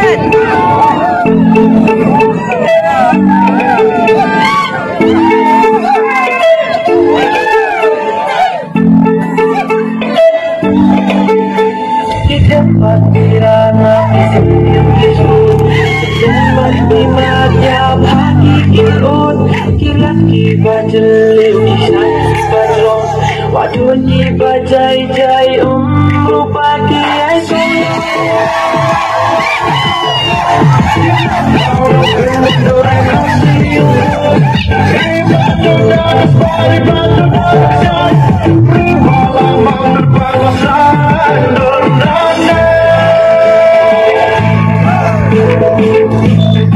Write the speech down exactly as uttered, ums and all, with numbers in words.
Silakan. Di tempat kirana disebut tempat dimajab hati kirun kilat kibajelim isai barong waduni bajai jai umru pagi aisun Thank you.